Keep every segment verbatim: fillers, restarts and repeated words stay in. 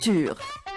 culture.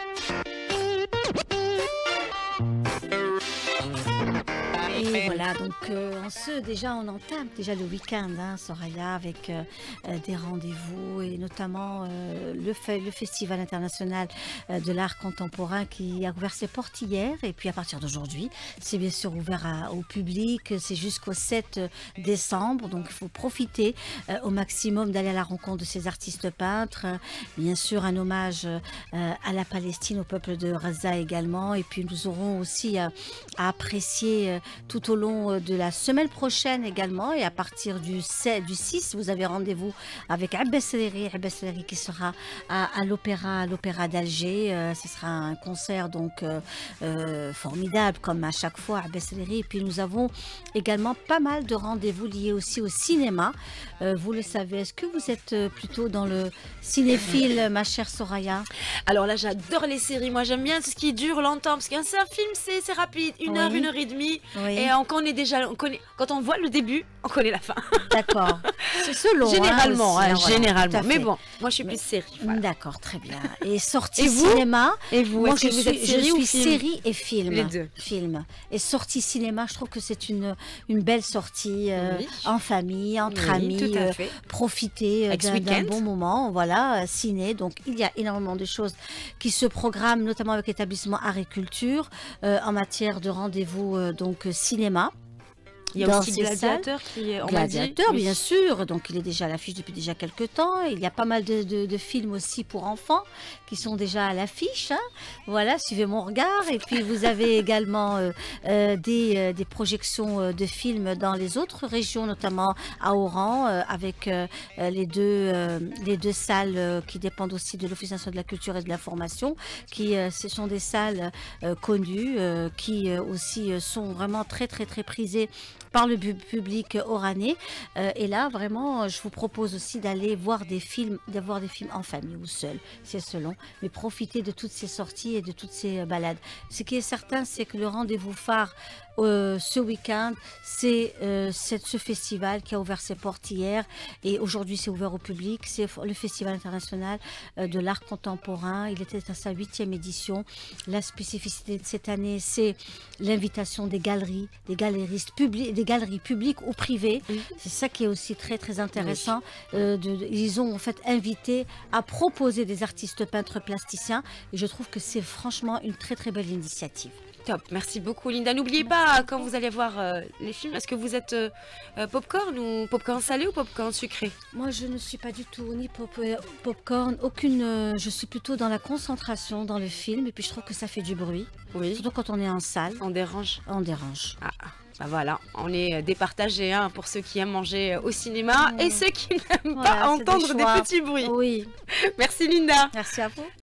Et voilà, donc euh, en ce, déjà on entame déjà le week-end, hein, Soraya, avec euh, euh, des rendez-vous et notamment euh, le, fe le Festival international euh, de l'art contemporain qui a ouvert ses portes hier. Et puis à partir d'aujourd'hui, c'est bien sûr ouvert à, au public, c'est jusqu'au sept décembre. Donc il faut profiter euh, au maximum d'aller à la rencontre de ces artistes peintres. Bien sûr, un hommage euh, à la Palestine, au peuple de Gaza également. Et puis nous aurons aussi euh, à apprécier euh, tout au long de la semaine prochaine également, et à partir du, sept, du six, vous avez rendez-vous avec Abbas Sereri, Abbas Sereri qui sera à, à l'opéra, à l'opéra d'Alger. Euh, ce sera un concert donc euh, euh, formidable comme à chaque fois, Abbas Sereri. Et puis nous avons également pas mal de rendez-vous liés aussi au cinéma. Euh, vous le savez, est-ce que vous êtes plutôt dans le cinéphile, ma chère Soraya? Alors là, j'adore les séries. Moi, j'aime bien ce qui dure longtemps, parce qu'un seul film, c'est rapide, une Oui. heure, une heure et demie. Oui. Et on connaît déjà, on connaît, quand on voit le début, on connaît la fin. D'accord. C'est selon. Généralement, hein, hein, aussi, généralement. voilà, Mais bon, moi, je suis Mais, plus série. Voilà. D'accord, très bien. Et sortie Et vous cinéma. Et vous, Moi, est-ce je que vous suis, êtes série je ou suis film? série et film. Les deux. Film. Et sortie cinéma, je trouve que c'est une, une belle sortie euh, Oui. en famille, entre Oui, amis. tout à euh, fait. profiter euh, Ex d'un d'un weekend. bon moment, voilà, euh, ciné. Donc, il y a énormément de choses qui se programment, notamment avec l'établissement Art et Culture, euh, en matière de rendez-vous euh, donc euh, cinéma. Il y a Dans aussi ces Gladiateur qui est, on m'a dit. Gladiateur, Oui. bien sûr. Donc, il est déjà à l'affiche depuis déjà quelques temps. Il y a pas mal de, de, de films aussi pour enfants qui sont déjà à l'affiche. Hein. Voilà, suivez mon regard. Et puis, vous avez également euh, euh, des, euh, des projections euh, de films dans les autres régions, notamment à Oran, euh, avec euh, les, deux, euh, les deux salles euh, qui dépendent aussi de l'Office national de la culture et de l'information, qui euh, ce sont des salles euh, connues, euh, qui euh, aussi euh, sont vraiment très, très, très prisées par le public oranais. Euh, et là, vraiment, je vous propose aussi d'aller voir des films, d'avoir des films en famille ou seul, c'est selon, mais profiter de toutes ces sorties et de toutes ces balades. Ce qui est certain, c'est que le rendez-vous phare euh, ce week-end, c'est euh, ce festival qui a ouvert ses portes hier, et aujourd'hui c'est ouvert au public. C'est le Festival international euh, de l'art contemporain. Il était à sa huitième édition. La spécificité de cette année, c'est l'invitation des galeries, des galeristes publics, des galeries publiques ou privées. Oui. C'est ça qui est aussi très très intéressant. Oui. Euh, de, de, ils ont en fait invité à proposer des artistes peintres plasticiens, et je trouve que c'est franchement une très très belle initiative. Top, merci beaucoup Linda. N'oubliez pas, quand vous allez voir euh, les films, est-ce que vous êtes euh, euh, popcorn ou popcorn salé ou popcorn sucré? Moi, je ne suis pas du tout ni pop, euh, popcorn, aucune. Euh, je suis plutôt dans la concentration dans le film, et puis je trouve que ça fait du bruit. Oui. Surtout quand on est en salle. On dérange. On dérange. Ah, bah voilà, on est départagés hein, pour ceux qui aiment manger au cinéma mmh. et ceux qui n'aiment voilà, pas entendre des, des petits bruits. Oui. Merci Linda. Merci à vous.